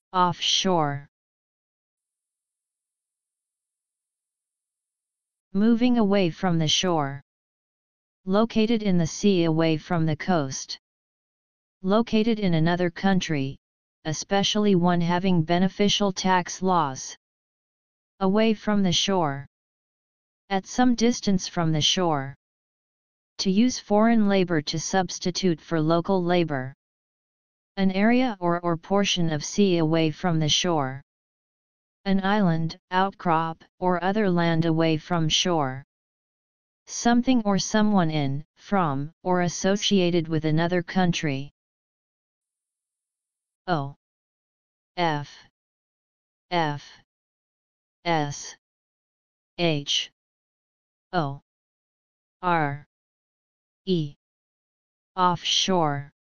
offshore. Moving away from the shore. Located in the sea away from the coast. Located in another country, especially one having beneficial tax laws. Away from the shore. At some distance from the shore. To use foreign labor to substitute for local labor. An area or portion of sea away from the shore. An island, outcrop, or other land away from shore. Something or someone in, from, or associated with another country. O F F S H O R E offshore.